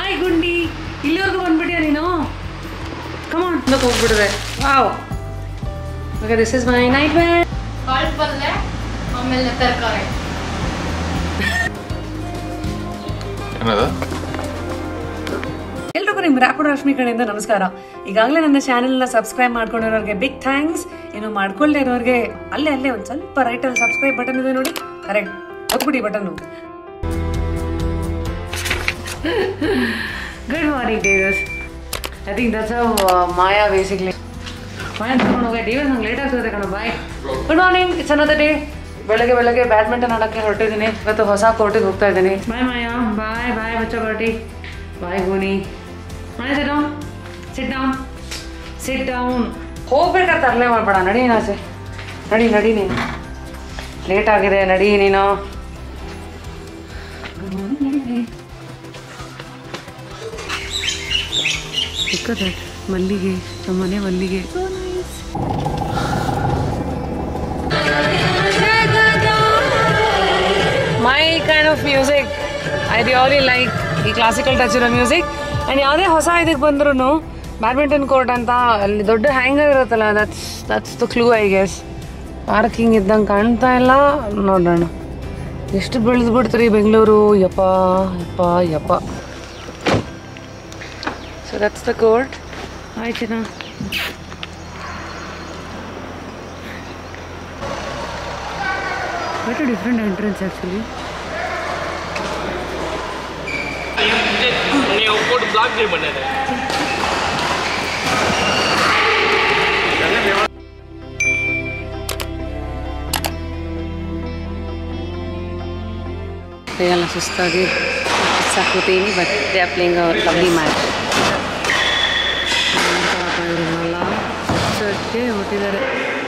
Hi Gundi, ಇಲ್ಲಿವರೆಗೂ ಬಂದ್ಬಿಟ್ಟಿಯಾ ನೀನು? ಕಮಾನ್ ಹೋಗ್ಬಿಡಿದೆ. Wow, okay, this is my nightwear. ಕಾಳು ಪಲ್ಯ ಆಮೇಲೆ ತರಕಾರಿ. ಎಲ್ರಿಗೂ ನಿಮ್ಮ ರ್ಯಾಪಿಡ್ ರಶ್ಮಿ ಕಡೆಯಿಂದ ನಮಸ್ಕಾರ. ಈಗಾಗಲೇ ನನ್ನ ಚಾನೆಲ್ನ ಸಬ್ಸ್ಕ್ರೈಬ್ ಮಾಡ್ಕೊಂಡಿರೋರಿಗೆ ಬಿಗ್ ಥ್ಯಾಂಕ್ಸ್. ಇನ್ನು ಮಾಡ್ಕೊಳ್ಳದೆ ಇರೋರಿಗೆ ಅಲ್ಲೇ ಒಂದು ಸ್ವಲ್ಪ ರೈಟಲ್ಲಿ ಸಬ್ಸ್ಕ್ರೈಬ್ ಬಟನ್ ಇದೆ ನೋಡಿ, ಕರೆಕ್ಟ್ ಒತ್ಬಿಡಿ button. Good morning Davis. I think that's Maya basically. Maya ತಗೊಂಡು ಹೋಗಿ ಡೇವಸ್, ನಂಗೆ ಲೇಟ್ ಆಗ್ತದೆ ಕಣ. Bye. Good morning, it's another day. ಬೆಳಗ್ಗೆ ಬ್ಯಾಡ್ಮಿಂಟನ್ ಆಡೋಕ್ಕೆ ಹೊರಟಿದ್ದೀನಿ. ಇವತ್ತು ಹೊಸ ಕೋರ್ಟಿಗೆ ಹೋಗ್ತಾ ಇದ್ದೀನಿ. ಬಾಯ್ ಮಾಯಾ, ಬಾಯ್ ಬಚ್ಚ ಕೋಟಿ. ಬಾಯ್ ಗೋನಿ. Maya sit down. ಹೋಗ್ಬೇಕಾದ್ರೆ ತರಲೆ ಮಾಡ್ಬೇಡ. ನಡಿ ಆಸೆ, ನಡಿ ನೀನು. ಲೇಟ್ ಆಗಿದೆ, ನಡಿ ನೀನು. ಸಿಕ್ಕದೆ ಮಲ್ಲಿಗೆ, ನಮ್ಮನೆ ಮಲ್ಲಿಗೆ. My kind of music I really like ಈ ಕ್ಲಾಸಿಕಲ್ ಟಚ್ ಇರೋ ಮ್ಯೂಸಿಕ್. ಆ್ಯಂಡ್ ಯಾವುದೇ ಹೊಸ ಇದಕ್ಕೆ ಬಂದ್ರೂ ಬ್ಯಾಡ್ಮಿಂಟನ್ ಕೋರ್ಟ್ ಅಂತ ಅಲ್ಲಿ ದೊಡ್ಡ ಹ್ಯಾಂಗರ್ ಇರುತ್ತಲ್ಲ, that's the clue I guess. Parking ಇದ್ದಂಗೆ ಕಾಣ್ತಾ ಇಲ್ಲ. ನೋಡೋಣ ಎಷ್ಟು ಬೆಳೆದು ಬಿಡ್ತೀರಿ ಬೆಂಗಳೂರು. ಯಪ್ಪ. So that's the court. ಆಯ್ತೇನಾ? Quite a different entrance actually. ये ऊपर ब्लॉक भी बने थे. ಎಲ್ಲ ಸುಸ್ತಾಗಿ ಸಾಕುತ್ತೀನಿ. But they are playing a lovely match. ಇವರೆಲ್ಲ ಹೊಟ್ಟೆ ಹೊಟ್ಟಿದ್ದಾರೆ.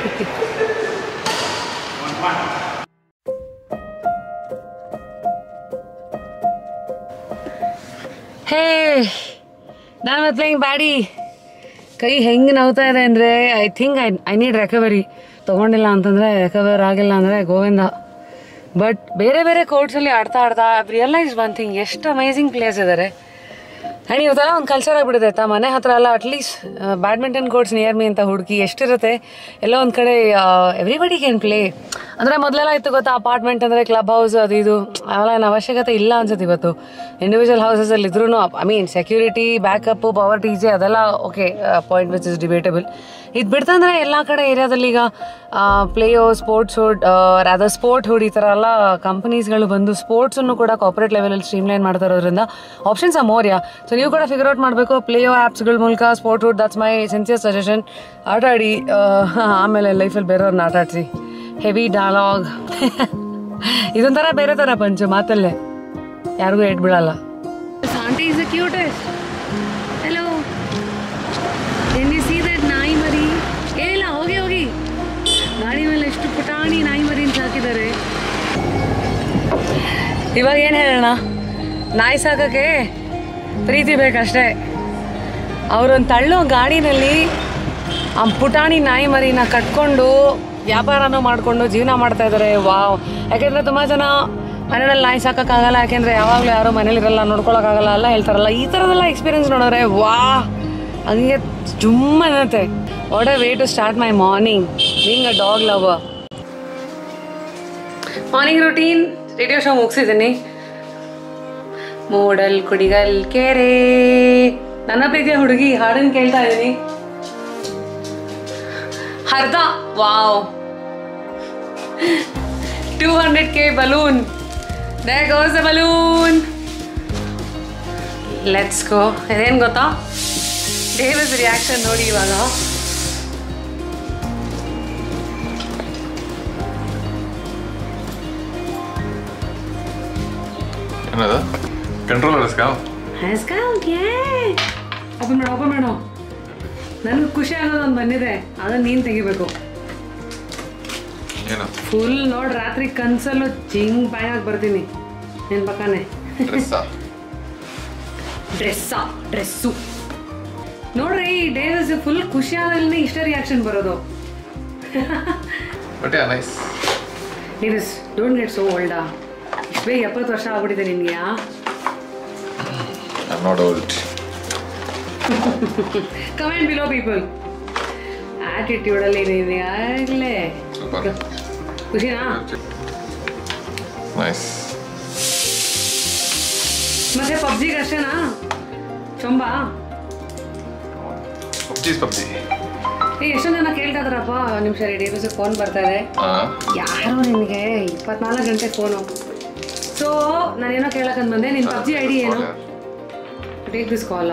ಹೇ, ನಾನು ಪ್ಲೇಯಿಂಗ್ ಬ್ಯಾಡಿ. ಕೈ ಹೆಂಗೆ ನೋವ್ತಾ ಇದೆ ಅಂದರೆ I think I need recovery. ತೊಗೊಂಡಿಲ್ಲ ಅಂತಂದರೆ ರಿಕವರ್ ಆಗಿಲ್ಲ ಅಂದರೆ ಗೋವಿಂದ. ಬಟ್ ಬೇರೆ ಕೋರ್ಟ್ಸಲ್ಲಿ ಆಡ್ತಾ ಐ ರಿಯಲೈಸ್ ಒನ್ ಥಿಂಗ್, ಎಷ್ಟು ಅಮೇಝಿಂಗ್ ಪ್ಲೇಸ್ ಇದ್ದಾರೆ. ಆ್ಯಂಡ್ ಇವತ್ತೆಲ್ಲ ಒಂದು ಕಲ್ಚರ್ ಆಗಿಬಿಟ್ಟಿದೆ ಆಯ್ತಾ. ಮನೆ ಹತ್ರ ಎಲ್ಲ at least badminton courts near me ಅಂತ ಹುಡುಕಿ ಎಷ್ಟಿರುತ್ತೆ. ಎಲ್ಲೋ ಒಂದು ಕಡೆ ಎವ್ರಿಬಡಿ ಕ್ಯಾನ್ ಪ್ಲೇ. ಅಂದರೆ ಮೊದಲೆಲ್ಲ ಇತ್ತು ಗೊತ್ತಾ, ಅಪಾರ್ಟ್ಮೆಂಟ್ ಅಂದರೆ ಕ್ಲಬ್ ಹೌಸ್ ಅದು ಇದು, ಅವೆಲ್ಲ ಏನು ಅವಶ್ಯಕತೆ ಇಲ್ಲ ಅನ್ಸುತ್ತೆ ಇವತ್ತು. ಇಂಡಿವಿಜುವಲ್ ಹೌಸಸಲ್ಲಿ ಇದ್ರೂ I mean security, backup, power ಟಿ ಜೆ ಅದೆಲ್ಲ okay, point which is debatable. ಇದು ಬಿಡ್ತಂದರೆ ಎಲ್ಲ ಕಡೆ ಏರಿಯಾದಲ್ಲಿ ಈಗ Playo, Sportshood, rather Sporthood ಈ ಥರ ಎಲ್ಲ ಕಂಪನೀಸ್ಗಳು ಬಂದು ಸ್ಪೋರ್ಟ್ಸನ್ನು ಕೂಡ ಕಾರ್ಪೊರೇಟ್ ಲೆವೆಲಲ್ಲಿ ಸ್ಟ್ರೀಮ್ಲೈನ್ ಮಾಡ್ತಾ ಇರೋದ್ರಿಂದ ಆಪ್ಷನ್ಸ್ ಆ ಮೋರ್. ಸೊ ನೀವು ಕೂಡ ಫಿಗರ್ ಔಟ್ ಮಾಡಬೇಕು ಪ್ಲೇಯೋ ಆ್ಯಪ್ಸ್ಗಳ ಮೂಲಕ. Sporthood, that's my sincere suggestion. ಆಟಾಡಿ, ಆಮೇಲೆ ಲೈಫಲ್ಲಿ ಬೇರೆಯವ್ರನ್ನ ಆಟಾಡಿಸಿ. ಹೆವಿ ಡೈಲಾಗ್ ಇದೊಂಥರ ಬೇರೆ ಥರ ಪಂಚು, ಮಾತಲ್ಲೇ ಯಾರಿಗೂ ಏಟ್ ಬಿಡಲ್ಲ. Aunty is the cutest. Hello, can you see that ನಾಯಿ ಮರಿ? ಏನಿಲ್ಲ, ಹೋಗಿ ಗಾಡಿ ಮೇಲೆ ಎಷ್ಟು ಪುಟಾಣಿ ನಾಯಿ ಮರಿ ಅಂತ ಹಾಕಿದ್ದಾರೆ. ಇವಾಗ ಏನು ಹೇಳೋಣ, ನಾಯಿ ಸಾಕೋಕ್ಕೆ ಪ್ರೀತಿ ಬೇಕಷ್ಟೇ. ಅವರೊಂದು ತಳ್ಳೋ ಗಾಡಿನಲ್ಲಿ ಆ ಪುಟಾಣಿ ನಾಯಿ ಮರಿನ ಕಟ್ಕೊಂಡು ವ್ಯಾಪಾರನೂ ಮಾಡಿಕೊಂಡು ಜೀವನ ಮಾಡ್ತಾ ಇದ್ದಾರೆ. ವಾವ್. ಯಾಕೆಂದರೆ ತುಂಬ ಜನ ಮನೆಯಲ್ಲಿ ನಾಯಿ ಸಾಕೋಕ್ಕಾಗಲ್ಲ, ಯಾಕೆಂದರೆ ಯಾವಾಗಲೂ ಯಾರೋ ಮನೇಲಿರಲ್ಲ, ನೋಡ್ಕೊಳಕ್ಕಾಗಲ್ಲ ಎಲ್ಲ ಹೇಳ್ತಾರಲ್ಲ. ಈ ಥರದೆಲ್ಲ ಎಕ್ಸ್ಪೀರಿಯನ್ಸ್ ನೋಡಿದ್ರೆ ವಾ, ಹಂಗೆ ಜುಮ್ಮ ಅನ್ನತ್ತೆ. What a way to start my morning being a dog lover. Morning routine radio show ಮುಗಿಸಿದ್ದೀನಿ. ಮೂಡಲ್ ಕುಡಿಗಲ್ ಕೆರೆ, ನನ್ನ ಪ್ರೀತಿಯ ಹುಡುಗಿ ಹಾಡನ್ನು ಕೇಳ್ತಾ ಇದ್ದೀನಿ. ಹರ್ದ, wow, 200K balloon. There goes the balloon. Let's go. ಇದೇನು ಗೊತ್ತಾ, ಡೇವಿಸ್ ರಿಯಾಕ್ಷನ್ ನೋಡಿ ಇವಾಗ. ಏನದು ಕಂಟ್ರೋಲರ್ ಓಪನ್ ಮಾಡು. ನನಗೆ ಖುಷಿ ಆಗೋದೊಂದು ಬಂದಿದೆ, ಅದನ್ನು ನೀನು ತೆಗಿಬೇಕು. ಫುಲ್ ನೋಡಿ, ರಾತ್ರಿ ಕನ್ಸಲ್ಲೂ ಜಿಂಗ್ ಬಾಯಾಗಿ ಬರ್ತೀನಿ ನಿನ್ನ ಪಕ್ಕನೇ. ಡ್ರೆಸ್ಸು ನೋಡ್ರಿ, ಈ ಡೇಸ್ ಫುಲ್ ಖುಷಿ ಆದಲ್ಲಿ ಇಷ್ಟ ರಿಯಾಕ್ಷನ್ ಬರೋದು. ಡೇವಿಸ್, ಡೋಂಟ್ ಗೆಟ್ ಸೋ ಓಲ್ಡಾ. ಇಷ್ಟು ಬೇಗ 70 ವರ್ಷ ಆಗ್ಬಿಟ್ಟಿದೆ ನಿನಗೆ. not old. Comment below, people. Attitude ಅಲ್ಲಿ ನೀನು ಆಗಲೇ Super. ಖುಷಿನಾ? Nice. ಮತ್ತೆ ಪಬ್ಜಿಗೆ ಅಷ್ಟೇನಾ ಚೊಂಬ? PUBG is PUBG. ಎಷ್ಟೊಂದು ಜನ ಕೇಳ್ತಾ ಇದಾರಪ್ಪ ನಿಮಿಷ ರೆಡಿ ಫೋನ್ ಬರ್ತಾ ಇದೆ. ಯಾರು ನಿನಗೆ 24 ಗಂಟೆ ಫೋನು? ಸೊ ನಾನೇನೋ ಕೇಳಕ್ಕಂತ ಬಂದೆ. ನಿನ್ನ ಪಬ್ಜಿ ಐ ಡಿ ಏನು? Take this call.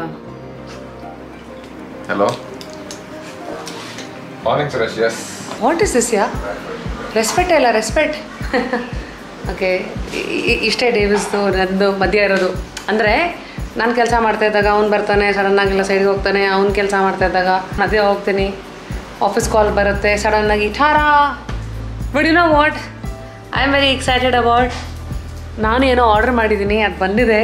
Hello. Morning, Suresh. Yes. What is this ಯಾ? ರೆಸ್ಪೆಕ್ಟ್ ಇಲ್ಲ ರೆಸ್ಪೆಕ್ಟ್. ಓಕೆ, ಇಷ್ಟೇ ಡೇವಿಸ್ದು ನಂದು ಮಧ್ಯ ಇರೋದು. ಅಂದರೆ ನಾನು ಕೆಲಸ ಮಾಡ್ತಾ ಇದ್ದಾಗ ಅವ್ನು ಬರ್ತಾನೆ, ಸಡನ್ನಾಗೆಲ್ಲ ಸೈಡ್ಗೆ ಹೋಗ್ತಾನೆ. ಅವ್ನು ಕೆಲಸ ಮಾಡ್ತಾ ಇದ್ದಾಗ ಮಧ್ಯೆ ಹೋಗ್ತೀನಿ, ಆಫೀಸ್ ಕಾಲ್ ಬರುತ್ತೆ ಸಡನ್ನಾಗಿ ಠಾರಾ. But you know what I am very excited about. ನಾನು ಏನೋ ಆರ್ಡರ್ ಮಾಡಿದ್ದೀನಿ, ಅದು ಬಂದಿದೆ.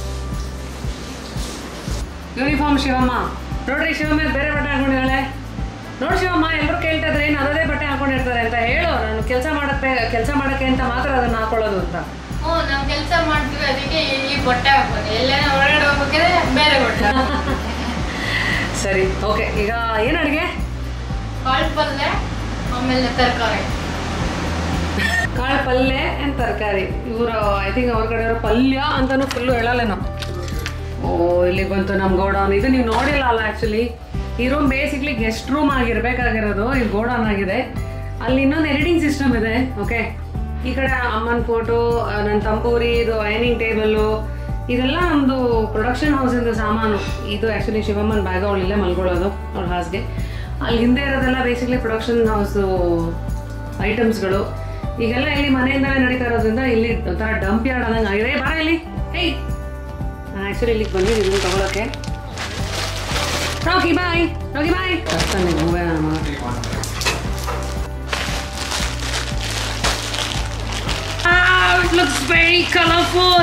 ಯೂನಿಫಾರ್ಮ್ ಶಿವಮ್ಮ ನೋಡ್ರಿ. ಶಿವಮ್ಮ ಬೇರೆ ಬಟ್ಟೆ ಹಾಕೊಂಡಿದ್ದಾಳೆ ನೋಡಿ. ಶಿವಮ್ಮ ಎಲ್ಲರೂ ಕೇಳ್ತಾ ಇದ್ರೆ ಏನು ಅದೇ ಬಟ್ಟೆ ಹಾಕೊಂಡಿರ್ತಾರೆ ಅಂತ ಹೇಳು. ನಾನು ಕೆಲಸ ಮಾಡೋಕ್ಕೆ ಅಂತ ಮಾತ್ರ ಅದನ್ನು ಹಾಕೊಳ್ಳೋದು ಅಂತ. ನಾವು ಕೆಲಸ ಮಾಡ್ತೀವಿ, ಅದಕ್ಕೆ ಈ ಬಟ್ಟೆ ಹಾಕೋದು. ಎಲ್ಲೇನ ಹೊರಗಡೆ ಹೋಗ್ಬೇಕಾದ್ರೆ ಬೇರೆ ಬಟ್ಟೆ. ಸರಿ, ಓಕೆ. ಈಗ ಏನು ಅಡುಗೆ? ಕಾಳು ಪಲ್ಯ, ಆಮೇಲೆ ತರಕಾರಿ. ಕಾಳು ಪಲ್ಯ ಆ್ಯಂಡ್ ತರಕಾರಿ. ಇವರು ಐ ಥಿಂಕ್ ಅವ್ರ ಕಡೆಯವರು ಪಲ್ಯ ಅಂತಲೂ ಫುಲ್ಲು ಹೇಳಲ್ಲೇನೋ. ಓ, ಇಲ್ಲಿಗೆ ಬಂತು ನಮ್ಮ ಗೋಡೌನ್. ಇದು ನೀವು ನೋಡಿಲ್ಲ ಅಲ್ಲ. ಆ್ಯಕ್ಚುಲಿ ಈ ರೂಮ್ ಬೇಸಿಕ್ಲಿ ಗೆಸ್ಟ್ ರೂಮ್ ಆಗಿರಬೇಕಾಗಿರೋದು. ಇಲ್ಲಿ ಗೋಡೌನ್ ಆಗಿದೆ. ಅಲ್ಲಿ ಇನ್ನೊಂದು ಎಡಿಟಿಂಗ್ ಸಿಸ್ಟಮ್ ಇದೆ. ಓಕೆ, ಈ ಕಡೆ ಅಮ್ಮನ ಫೋಟೋ, ನನ್ನ ತಂಬೂರಿ, ಇದು ಐನಿಂಗ್ ಟೇಬಲ್ಲು, ಇದೆಲ್ಲ ನಮ್ಮದು ಪ್ರೊಡಕ್ಷನ್ ಹೌಸಿಂದು ಸಾಮಾನು. ಇದು ಆ್ಯಕ್ಚುಲಿ ಶಿವಮ್ಮನ ಬ್ಯಾಗ್ ಅವಳಿಲ್ಲೇ ಮಲ್ಕೊಳ್ಳೋದು ಅವ್ಳ ಹಾಸ್ಗೆ. ಅಲ್ಲಿ ಹಿಂದೆ ಇರೋದೆಲ್ಲ ಬೇಸಿಕ್ಲಿ ಪ್ರೊಡಕ್ಷನ್ ಹೌಸು ಐಟಮ್ಸ್ಗಳು. ಈಗೆಲ್ಲ ಇಲ್ಲಿ ಮನೆಯಿಂದಲೇ ನಡೀತಾ ಇರೋದ್ರಿಂದ ಇಲ್ಲಿ ಒಂಥರ ಡಂಪ್ ಯಾರ್ಡ್ ಆದಂಗೆ ಆಗಿದೆ. ಬಾರ ಇಲ್ಲಿ. ಹೇಯ್, ನಾನು ಆ್ಯಕ್ಚುಲಿ ಇಲ್ಲಿಗೆ ಬಂದಿದ್ದೀನಿ ತಗೊಳಕ್ಕೆ. ರಾಕಿ ಬಾಯ್, ರಾಕಿ ಬಾಯ್. ಕಷ್ಟನೇ ಹೂವೆ ನಮ್ಮ. It looks very colorful.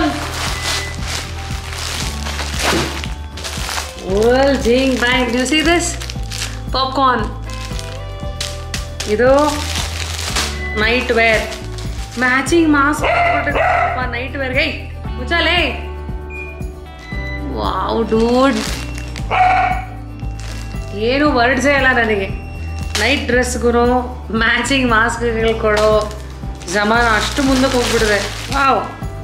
Well, jing bang. Do you see this? Popcorn. Idu night wear. Matching mask. Night wear. Hey, muchale. Wow, dude. ಏನು ವರ್ಡ್ಸೇ ಇಲ್ಲ ನನಗೆ. ನೈಟ್ ಡ್ರೆಸ್ಗೂ ಮ್ಯಾಚಿಂಗ್ ಮಾಸ್ಕ್ಗಳು ಕೊಡೋ ಜಮಾನ ಅಷ್ಟು ಮುಂದಕ್ಕೆ ಹೋಗ್ಬಿಟ್ಟಿದೆ. ವಾವ್,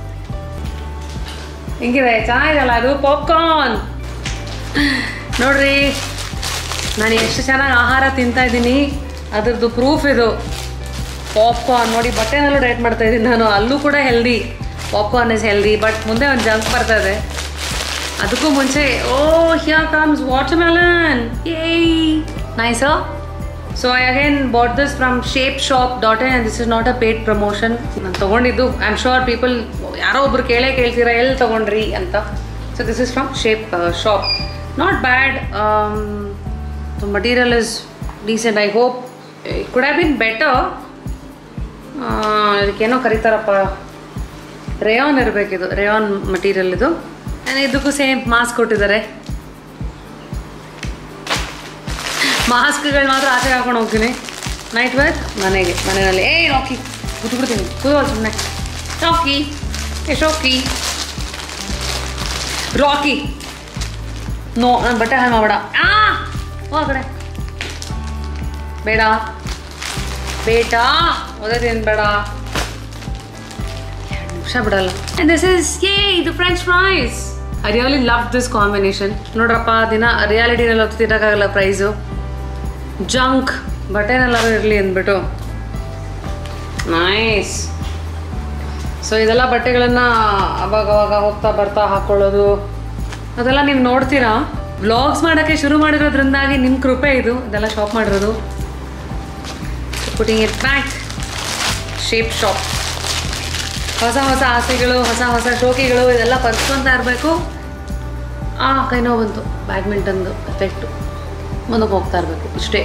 ಹಿಂಗಿದೆ, ಚೆನ್ನಾಗಿದೆಯಲ್ಲ ಅದು. ಪಾಪ್ಕಾರ್ನ್ ನೋಡ್ರಿ, ನಾನು ಎಷ್ಟು ಚೆನ್ನಾಗಿ ಆಹಾರ ತಿಂತಾ ಇದ್ದೀನಿ ಅದ್ರದ್ದು ಪ್ರೂಫ್ ಇದು. ಪಾಪ್ಕಾರ್ನ್ ನೋಡಿ, ಬಟ್ಟೆನಲ್ಲೂ ಡಯಟ್ ಮಾಡ್ತಾ ಇದ್ದೀನಿ ನಾನು. ಅಲ್ಲೂ ಕೂಡ healthy. Popcorn is healthy. But ಮುಂದೆ ಒಂದು ಜಂಕ್ ಬರ್ತಾ ಇದೆ. ಅದಕ್ಕೂ ಮುಂಚೆ ಹಿಯರ್ ಕಮ್ಸ್ ವಾಟರ್ಮೆಲನ್. ಏಯ್, nice. So I again bought this from shapeshop.in and this is not a paid promotion. ನಾನು ತೊಗೊಂಡಿದ್ದು, ಐ ಆಮ್ ಶೋರ್ ಪೀಪಲ್ ಯಾರೋ ಒಬ್ರು ಕೇಳ್ತೀರಾ ಎಲ್ಲಿ ತೊಗೊಂಡ್ರಿ ಅಂತ. So this is from shop. Not bad. The material is decent. I hope it could have been better. ಇದಕ್ಕೇನೋ ಕರೀತಾರಪ್ಪ, ರೇಯಾನ್ ಇರಬೇಕಿದು. ರೇಯಾನ್ ಮಟೀರಿಯಲ್ ಇದು. ಇದಕ್ಕೂ ಸೇಮ್ ಮಾಸ್ಕ್ ಕೊಟ್ಟಿದ್ದಾರೆ. ಮಾಸ್ಕ್ಗಳು ಮಾತ್ರ ಆಚೆಗೆ ಹಾಕೊಂಡು ಹೋಗ್ತೀನಿ. ನೈಟ್ ವೇರ್ ಮನೆಯಲ್ಲಿ. ಏಯ್ ರಾಕಿ, ಕೂತ್ಬಿಡ್ತೀನಿ. ಕೂದೋಲ್ ಸುಮ್ಮನೆ. ರಾಕಿ, ಶೋಕಿ, ರಾಕಿ. ನೋ, ನನ್ನ ಬಟ್ಟೆ ಹಾಳು ಮಾಡಬೇಡ. ಆ ಕಡೆ ಬೇಡ ಬೇಟಾ, ಓದೋದೇನು ಬೇಡ. 2 ನಿಮಿಷ ಬಿಡಲ್ಲ. And this is the French fries. I really love this combination. ನೋಡ್ರಪ್ಪ, ದಿನ ರಿಯಾಲಿಟಿನಲ್ಲಿ ಹೊತ್ತು ತಿನ್ನೋಕ್ಕಾಗಲ್ಲ ಪ್ರೈಸು. ಜಂಕ್ ಬಟ್ಟೆನೆಲ್ಲರೂ ಇರಲಿ ಅಂದ್ಬಿಟ್ಟು. ನೈಸ್. ಸೊ ಇದೆಲ್ಲ ಬಟ್ಟೆಗಳನ್ನು ಅವಾಗವಾಗ ಹೋಗ್ತಾ ಬರ್ತಾ ಹಾಕ್ಕೊಳ್ಳೋದು ಅದೆಲ್ಲ ನೀವು ನೋಡ್ತೀರಾ. ವ್ಲಾಗ್ಸ್ ಮಾಡೋಕ್ಕೆ ಶುರು ಮಾಡಿರೋದ್ರಿಂದಾಗಿ ನಿಮ್ಮ ಕೃಪೆ ಇದು. ಇದೆಲ್ಲ ಶಾಪ್ ಮಾಡಿರೋದು. Putting it back. Shape shop. ಹೊಸ ಹೊಸ ಆಸೆಗಳು, ಹೊಸ ಶೋಕಿಗಳು ಇದೆಲ್ಲ ಪರ್ಸ್ಕೊತಾ ಇರಬೇಕು. ಕೈ ನೋವು ಬಂತು. ಬ್ಯಾಡ್ಮಿಂಟನ್ದು ಎಫೆಕ್ಟು. ಮುಂದಕ್ಕೆ ಹೋಗ್ತಾ ಇರಬೇಕು ಇಷ್ಟೇ.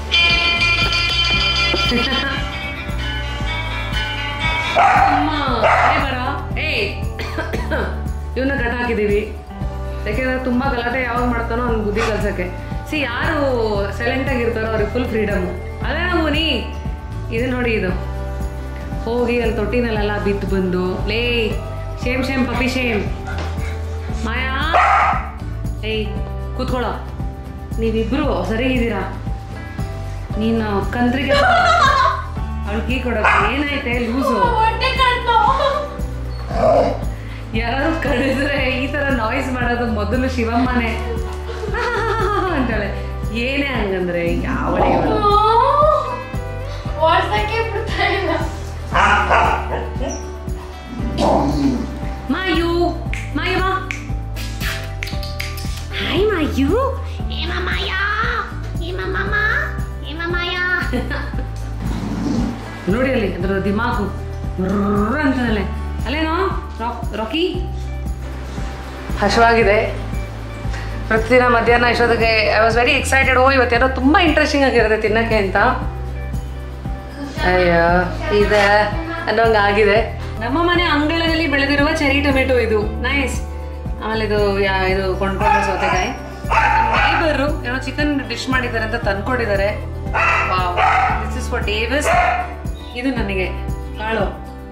ಇವನ್ನ ಕಟ್ ಹಾಕಿದ್ದೀವಿ. ಯಾಕೆಂದರೆ ತುಂಬ ಗಲಾಟೆ ಯಾವಾಗ ಮಾಡ್ತಾನೋ ಅವ್ನು ಬುದ್ಧಿ ಕಲ್ಸೋಕ್ಕೆ. ಯಾರು ಸೈಲೆಂಟಾಗಿರ್ತಾರೋ ಅವ್ರಿಗೆ ಫುಲ್ ಫ್ರೀಡಮ್ಮು. ಅದೇ ನಾವು ಇದು ನೋಡಿ, ಇದು ಹೋಗಿ ಅಲ್ಲಿ ತೊಟ್ಟಿನಲ್ಲೆಲ್ಲ ಬಿದ್ದು ಬಂದು. ಲೇ, ಶೇಮ್ ಪಪ್ಪಿ ಶೇಮ್. ಮಾಯಾ ಏಯ್ ಕೂತ್ಕೊಳ್ಳೋ, ನೀವಿಬ್ರು ಸರಿಗಿದ್ದೀರಾ? ನೀನು ಕಂತ್ರಿಗೆ ಅವಳು ಕೀ ಕೊಡೋಕೆ ಏನಾಯ್ತೆ ಲೂಸು? ಯಾರು ಕಡಿದ್ರೆ ಈ ತರ ನಾಯ್ಸ್ ಮಾಡೋದು ಮೊದಲು ಶಿವಮ್ಮನೇ ಅಂತಾಳೆ. ಏನೇ ಹಂಗಂದ್ರೆ ಯಾವಳೆ ಮಾಯು ಮಾಯು ಬಾ. ಹಾಯ್ ಮಾಯು. ಏಮ ಮಾಯಾ ಏಮ ಮಾಮ ಏಮ ಮಾಯಾ. ನೋಡಿ ಅಲ್ಲಿ ಅದ್ರ ದಿಮಾಕು ಅಂತನಲ್ಲೇ ಅಲ್ಲೇನೋ ರಾಕಿ. ಹಶ್ವಾಗಿದೆ. ಪ್ರತಿದಿನ ಮಧ್ಯಾಹ್ನ ಇಷ್ಟೊತ್ತಿಗೆ ಐ ವಾಸ್ ವೆರಿ ಎಕ್ಸೈಟೆಡ್. ಇವತ್ತೇನೋ ತುಂಬ ಇಂಟ್ರೆಸ್ಟಿಂಗ್ ಆಗಿರುತ್ತೆ ತಿನ್ನಕ್ಕೆ ಅಂತ. ಅಯ್ಯೋ ಇದೆ ಅನ್ನೋಂಗೆ ಆಗಿದೆ. ನಮ್ಮ ಮನೆ ಅಂಗಳದಲ್ಲಿ ಬೆಳೆದಿರುವ ಚೆರಿ ಟೊಮೆಟೊ ಇದು ನೈಸ್. ಆಮೇಲೆ ಇದು ಕೊಂಡ್ಕೊಂಡ ಸೌತೆಕಾಯಿ. ನೈಬರು ಏನೋ ಚಿಕನ್ ಡಿಶ್ ಮಾಡಿದ್ದಾರೆ ಅಂತ ತಂದ್ಕೊಟ್ಟಿದ್ದಾರೆ. Wow, this is for Davis. ಇದು ನನಗೆ ಕಾಳು.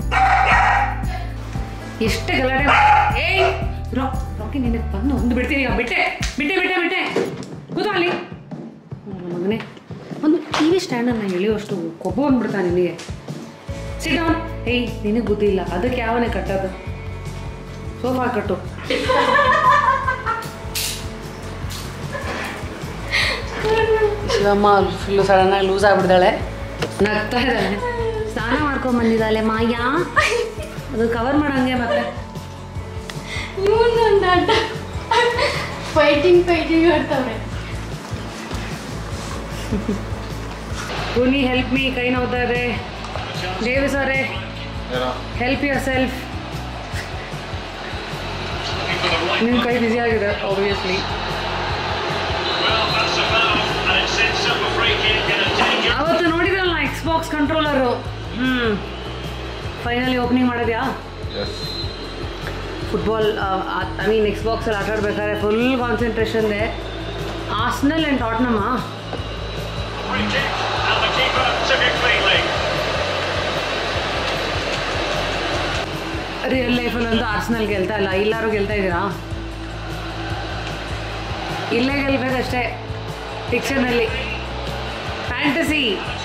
ಎಷ್ಟೇ ಗಲಾಟೆ. ಏಯ್ ರಾಕಿ ನಿನಗೆ ಬಂದು ಒಂದು ಬಿಡ್ತೀನಿ ಈಗ. ಬಿಟ್ಟೆ ಬಿಟ್ಟೆ ಬಿಟ್ಟೆ ಬಿಟ್ಟೆ ಕೂತ ಅಲ್ಲಿ ಮಗನೇ. ಒಂದು ಟಿ ವಿ ಸ್ಟ್ಯಾಂಡನ್ನು ಎಳೆಯುವಷ್ಟು ಕೊಬ್ಬು ಬಂದ್ಬಿಡ್ತಾ ನಿನಗೆ. Sit down. ಏಯ್ ನಿನಗೆ ಗೊತ್ತಿಲ್ಲ ಅದಕ್ಕೆ ಯಾವನೇ ಕಟ್ಟೋದು? ಸೋಫಾ ಕಟ್ಟು. ಶಿವಮ್ಮ ಫುಲ್ಲು ಸಡನ್ನಾಗಿ ಲೂಸ್ ಆಗ್ಬಿಡ್ತಾಳೆ, ನಗ್ತಾ ಇದ್ದಾಳೆ. ಸ್ನಾನ ಮಾಡ್ಕೊಂಡ್ ಬಂದಿದ್ದಾಳೆ ಮಾಯಾ. ಅದು ಕವರ್ ಮಾಡಂಗೆ ಮತ್ತೆ ಫೈಟಿಂಗ್ ಆಡ್ತಾವೆ. ಪುನಿ ಹೆಲ್ಪ್ ಮೀ, ಕೈ ನೋವ್ತಾ ಇದೆ. ಡೇವಿಸ್ ಅವರೇ ಹೆಲ್ಪ್ ಯುವರ್ ಸೆಲ್ಫ್. ನಿಮ್ಮ ಕೈ ಬಿಸಿ ಆಗಿದೆ ಆಬ್ವಿಯಸ್ಲಿ. ಅವತ್ತು ನೋಡಿದ್ರಲ್ಲ ಎಕ್ಸ್ಬಾಕ್ಸ್ ಕಂಟ್ರೋಲರು. ಫೈನಲಿ ಓಪನಿಂಗ್ ಮಾಡಿದ್ಯಾ? ಫುಟ್ಬಾಲ್ ಐ ಮೀನ್ ಎಕ್ಸ್ಬಾಕ್ಸಲ್ಲಿ ಆಟ ಆಡ್ಬೇಕಾದ್ರೆ ಫುಲ್ ಕಾನ್ಸಂಟ್ರೇಷನ್ ಇದೆ. Arsenal and Tottenham. ರಿಯಲ್ ಲೈಫಲ್ಲಂತೂ ಆರ್ಸೆನಲ್ ಗೆಲ್ತಾ ಇಲ್ಲ. ಎಲ್ಲರೂ ಗೆಲ್ತಾ ಇದ್ದೀರಾ? ಇಲ್ಲೇ ಗೆಲ್ಬೇಕಷ್ಟೇ. ಫಿಕ್ಷನಲ್ಲಿ ಫ್ಯಾಂಟಸಿ.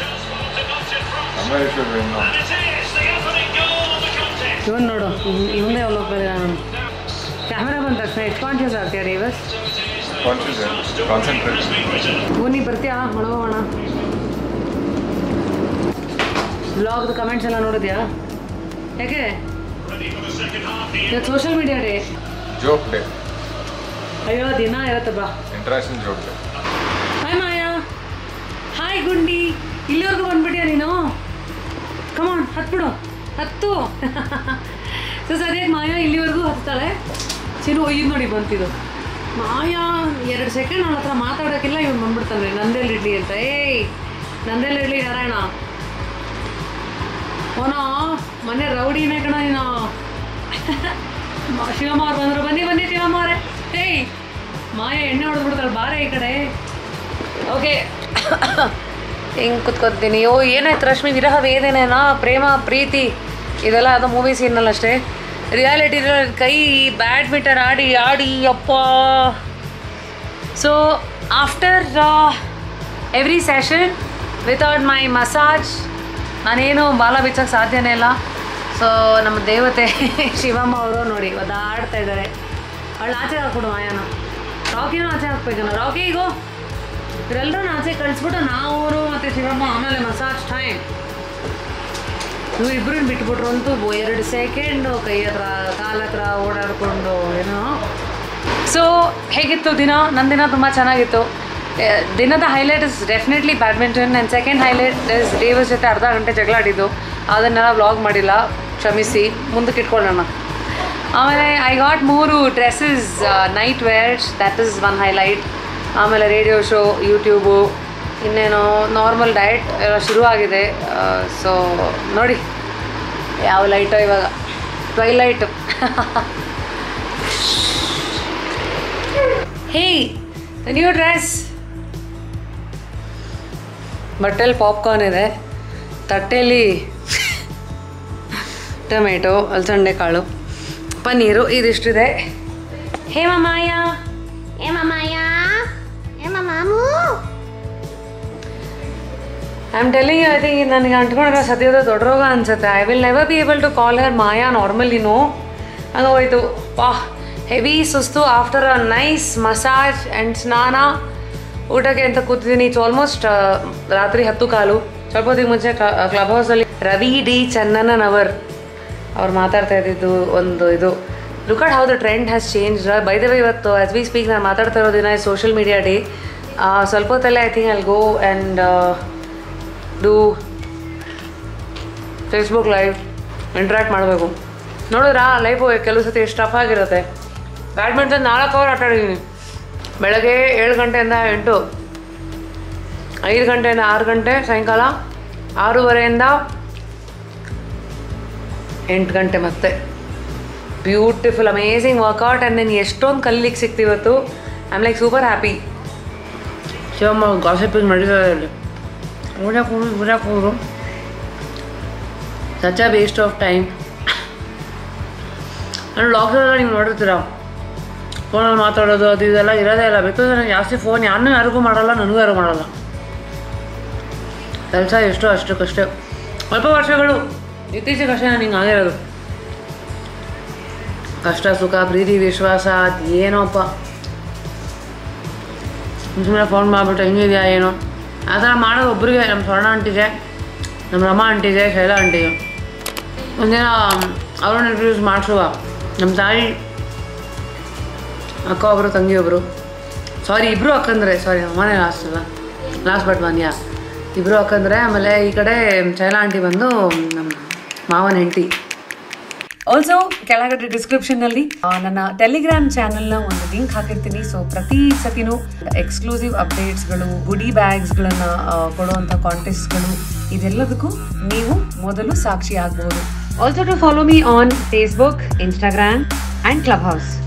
ಇವನ್ ನೋಡು, ಇವನ್ನೇ ಹೋಗ್ತಾರೆ. ನಾನು ಕ್ಯಾಮ್ರಾ ಬಂದ ತಕ್ಷಣ ಎಷ್ಟು ಕಾನ್ಷಿಯಸ್ ಆಗ್ತೀಯ ಡೇವಿಸ್? ನೀ ಬರ್ತೀಯಾ? ಮಾಡೋಣ. ಬ್ಲಾಗ್ದು ಕಮೆಂಟ್ಸ್ ಎಲ್ಲ ನೋಡಿದ್ಯಾ? ಯಾಕೆ ಇವತ್ತು social media day. Joke day. ಅಯ್ಯೋ ದಿನ ಇರುತ್ತೆ ಬಾ. International joke day. Hi Maya. Hi Gundi. ಇಲ್ಲಿವರೆಗೂ ಬಂದ್ಬಿಟ್ಯಾ ನೀನು? ಕಮಾನ್ ಹತ್ಬಿಡು, ಹತ್ತು. ಸೊ ಸರಿಯಾಗಿ ಮಾಯಾ ಇಲ್ಲಿವರೆಗೂ ಹತ್ತಾಳೆ. ಚಿರು ಇದು ನೋಡಿ ಬಂತಿದ್ದು. ಮಾಯಾ 2 ಸೆಕೆಂಡ್ ಅವಳ ಹತ್ರ ಮಾತಾಡೋಕ್ಕಿಲ್ಲ, ಇವ್ನು ಬಂದ್ಬಿಡ್ತಾನೆ ನಂದೇಲಿ ಇಡ್ಲಿ ಅಂತ. ಏಯ್ ನಂದೇಲಿ ಇಡ್ಲಿ ನಾರಾಯಣ. ಅವನೋ ಮನೆ ರೌಡಿನೇ ಕಣ ನೀನು. ಶಿವಮ್ಮ ಅವ್ರು ಬಂದರು. ಬನ್ನಿ ಬನ್ನಿ ಶಿವಮ್ಮ ಅವರೇ. ಏಯ್ ಮಾಯಾ ಎಣ್ಣೆ ಹೊಡೆದ್ಬಿಡ್ತಾಳೆ, ಬಾರೆ ಈ ಕಡೆ. ಓಕೆ ಹಿಂಗೆ ಕುತ್ಕೊತೀನಿ. ಏನಾಯ್ತು ರಶ್ಮಿ? ವಿರಹ ವೇದನೆನಾ, ಪ್ರೇಮ ಪ್ರೀತಿ ಇದೆಲ್ಲ ಅದು ಮೂವಿ ಸೀನಲ್ಲಿ ಅಷ್ಟೇ. ರಿಯಾಲಿಟಿ ಕೈ ಬ್ಯಾಡ್ಮಿಂಟನ್ ಆಡಿ ಆಡಿ ಅಪ್ಪ. So after every session without my massage ನಾನೇನು ಬಾಲ ಬಿಚ್ಚೋಕ್ಕೆ ಸಾಧ್ಯನೇ ಇಲ್ಲ. ಸೊ ನಮ್ಮ ದೇವತೆ ಶಿವಮ್ಮ ಅವರು ನೋಡಿ ಒದಾಡ್ತಾ ಇದ್ದಾರೆ. ಅವಳು ಆಚೆ ಹಾಕ್ಬಿಡು ಮಾಯಾನ. ರಾಕಿನೂ ಆಚೆ ಹಾಕ್ಬೇಕನ್ನ. ರಾಕಿ ಈಗೋ ಇವರೆಲ್ಲರೂ ಆಚೆ ಕಳಿಸ್ಬಿಟ್ಟು ನಾವು ಮತ್ತು ಶಿವಮ್ಮ ಆಮೇಲೆ ಮಸಾಜ್ ಟೈಮ್. ಇವ್ರಿಬ್ರನ್ನ ಬಿಟ್ಬಿಟ್ರು ಅಂತೂ 2 ಸೆಕೆಂಡು ಕೈ ಹತ್ರ ಕಾಲ ಹತ್ರ ಓಡಾಡಿಕೊಂಡು ಏನೋ. ಸೊ ಹೇಗಿತ್ತು ದಿನ? ನನ್ನ ದಿನ ತುಂಬ ಚೆನ್ನಾಗಿತ್ತು. ದಿನದ highlight is definitely badminton. And second highlight is Davis ಜೊತೆ ಅರ್ಧ ಗಂಟೆ ಜಗಳ ಆಡಿದ್ದು. ಅದನ್ನೆಲ್ಲ ವ್ಲಾಗ್ ಮಾಡಿಲ್ಲ, ಕ್ಷಮಿಸಿ, ಮುಂದಕ್ಕೆ ಇಟ್ಕೊಳ್ಳೋಣ. ಆಮೇಲೆ I got 3 dresses nightwears, that is one highlight. ಆಮೇಲೆ ರೇಡಿಯೋ ಶೋ, ಯೂಟ್ಯೂಬು, ಇನ್ನೇನೋ ನಾರ್ಮಲ್ ಡಯಟ್ ಎಲ್ಲ ಶುರುವಾಗಿದೆ. ಸೊ ನೋಡಿ ಯಾವ ಲೈಟೋ ಇವಾಗ, ಟ್ವೈಲೈಟು. Hey new dress. ಬಟ್ಟೆಲಿ ಪಾಪ್ಕಾರ್ನ್ ಇದೆ, ತಟ್ಟೆಯಲ್ಲಿ ಟೊಮೆಟೊ, ಅಲಸಂಡೆ ಕಾಳು, ಪನ್ನೀರು ಇದಿಷ್ಟಿದೆ. Hema Maya, Hema I am telling you, I think ನನಗೆ ಅಂಟ್ಕೊಂಡಿರೋ ಸದ್ಯದ ದೊಡ್ಡ ರೋಗ ಅನ್ಸುತ್ತೆ. I will never be able to call her Maya normally. No, ಹಂಗೋಯ್ತು. ಹೆವಿ ಸುಸ್ತು. After a nice massage and ಸ್ನಾನ ಊಟಕ್ಕೆ ಅಂತ ಕೂತಿದ್ದೀನಿ. ಇಟ್ಸ್ ಆಲ್ಮೋಸ್ಟ್ ರಾತ್ರಿ 10:15. ಸ್ವಲ್ಪ ಹೊತ್ತಿಗೆ ಮುಂಚೆ ಕ್ಲಬ್ ಹೌಸಲ್ಲಿ ರವಿ ಡಿ ಚನ್ನನವರ್ ಅವ್ರು ಮಾತಾಡ್ತಾ ಇದ್ದಿದ್ದು ಒಂದು ಇದು. Look at how the trend has change. By the way, ಇವತ್ತು ಆಸ್ ವಿ ಸ್ಪೀಕ್ ನಾನು ಮಾತಾಡ್ತಾ ಇರೋ ದಿನ ಸೋಷಿಯಲ್ ಮೀಡಿಯಾ ಡೇ. ಸ್ವಲ್ಪ ಹೊತ್ತಲ್ಲೇ I think I'll go and do Facebook live, interact ಮಾಡಬೇಕು. ನೋಡಿದ್ರಾ ಲೈಫು ಕೆಲವು ಸತಿ ಎಷ್ಟು ಟಫ್ ಆಗಿರುತ್ತೆ. ಬ್ಯಾಡ್ಮಿಂಟನ್ 4 ಅವರ್ ಆಟ ಆಡಿದ್ದೀನಿ. ಬೆಳಗ್ಗೆ 7 ಗಂಟೆಯಿಂದ 8, 5 ಗಂಟೆಯಿಂದ 6 ಗಂಟೆ, ಸಾಯಂಕಾಲ 6:30ಯಿಂದ 8 ಗಂಟೆ ಮತ್ತೆ. Beautiful amazing workout. ಆ್ಯಂಡ್ ನಾನು ಎಷ್ಟೊಂದು ಕಲೀಲಿಕ್ಕೆ ಸಿಕ್ತಿವತ್ತು. I am like super happy. Shivamma gossiping ನಡೀತದೆ ಇಲ್ಲಿ. ಊರಕ್ಕೆ such a waste of time. ನಾನು ಲಾಕ್ಡೌನಲ್ಲಿ ನೀವು ನೋಡಿರ್ತೀರ, ಫೋನಲ್ಲಿ ಮಾತಾಡೋದು ಅದು ಇದೆಲ್ಲ ಇರೋದೇ ಇಲ್ಲ. ಬಿಕಾಸ್ ನಾನು ಜಾಸ್ತಿ ಫೋನ್ ಯಾರಿಗೂ ಮಾಡಲ್ಲ, ನನಗೂ ಯಾರು ಮಾಡಲ್ಲ. ಕೆಲಸ ಎಷ್ಟೋ ಅಷ್ಟಕ್ಕಷ್ಟೇ. ಸ್ವಲ್ಪ ವರ್ಷಗಳು ಇತ್ತೀಚೆಗಷ್ಟೇ ನಾನು ಹಿಂಗೆ ಆಗಿರೋದು. ಕಷ್ಟ ಸುಖ ಪ್ರೀತಿ ವಿಶ್ವಾಸ ಅದು ಏನೋಪ್ಪ, ಸುಮ್ಮನೆ ಫೋನ್ ಮಾಡಿಬಿಟ್ಟು ಹೆಂಗಿದೆಯಾ ಏನೋ ಆ ಥರ ಮಾಡೋದು ಒಬ್ಬರಿಗೆ. ನಮ್ಮ ಸ್ವರ್ಣ ಆಂಟಿಗೆ, ನಮ್ಮ ರಮಾ ಆಂಟಿಗೆ, ಶೈಲಾ ಆಂಟಿಗೆ ಒಂದಿನ ಅವ್ರನ್ನ ಇಂಟ್ರೊಡ್ಯೂಸ್ ಮಾಡಿಸುವ. ನಮ್ಮ ತಾಯಿ ಅಕ್ಕ ಒಬ್ಬರು, ತಂಗಿ ಒಬ್ಬರು, ಸಾರಿ ಇಬ್ಬರು ಅಕ್ಕಂದ್ರೆ, ಸಾರಿ ನಮ್ಮನೆ ಲಾಸ್ಟ್ ಬಟ್ ಒನ್ ಇಬ್ಬರು ಅಕ್ಕಂದ್ರೆ. ಆಮೇಲೆ ಈ ಕಡೆ ಶೈಲಾ ಆಂಟಿ ಬಂದು ನಮ್ಮ ಮಾವನ ಹೆಂಡತಿ. ಆಲ್ಸೋ ಕೆಳಗಡೆ ಡಿಸ್ಕ್ರಿಪ್ಷನ್ನಲ್ಲಿ ನನ್ನ ಟೆಲಿಗ್ರಾಮ್ ಚಾನಲ್ನ ಒಂದು ಲಿಂಕ್ ಹಾಕಿರ್ತೀನಿ. ಸೊ ಪ್ರತಿ ಸತಿನೂ ಎಕ್ಸ್ಕ್ಲೂಸಿವ್ ಅಪ್ಡೇಟ್ಸ್ಗಳು, ಗುಡಿ ಬ್ಯಾಗ್ಸ್ಗಳನ್ನು ಕೊಡುವಂಥ ಕಾಂಟೆಸ್ಟ್ಗಳು, ಇದೆಲ್ಲದಕ್ಕೂ ನೀವು ಮೊದಲು ಸಾಕ್ಷಿ ಆಗ್ಬೋದು. Also to follow me on Facebook, Instagram and club house.